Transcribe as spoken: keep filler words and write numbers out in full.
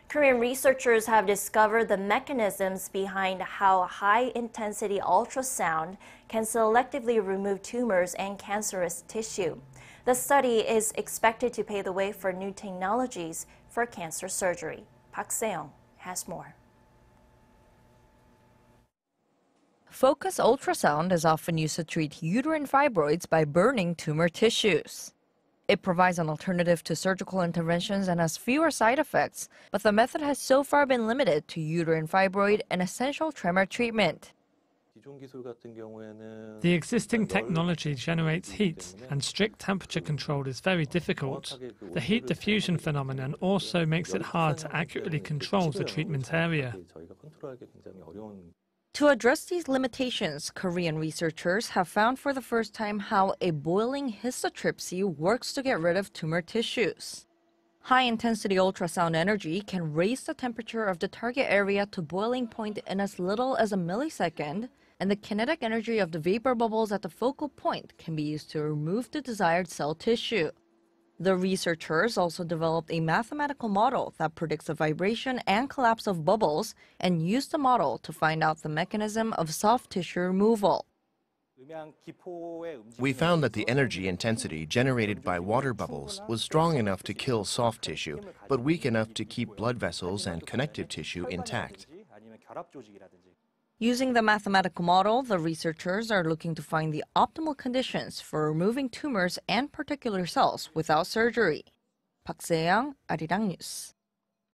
Korean researchers have discovered the mechanisms behind how high-intensity ultrasound can selectively remove tumors and cancerous tissue. The study is expected to pave the way for new technologies for cancer surgery. Park Se-young has more. Focus ultrasound is often used to treat uterine fibroids by burning tumor tissues. It provides an alternative to surgical interventions and has fewer side effects, but the method has so far been limited to uterine fibroid and essential tremor treatment. The existing technology generates heat, and strict temperature control is very difficult. The heat diffusion phenomenon also makes it hard to accurately control the treatment area. To address these limitations, Korean researchers have found for the first time how a boiling histotripsy works to get rid of tumor tissues. High-intensity ultrasound energy can raise the temperature of the target area to boiling point in as little as a millisecond, and the kinetic energy of the vapor bubbles at the focal point can be used to remove the desired cell tissue. The researchers also developed a mathematical model that predicts the vibration and collapse of bubbles and used the model to find out the mechanism of soft tissue removal. We found that the energy intensity generated by water bubbles was strong enough to kill soft tissue, but weak enough to keep blood vessels and connective tissue intact. Using the mathematical model, the researchers are looking to find the optimal conditions for removing tumors and particular cells without surgery. Park Se-young, Arirang News.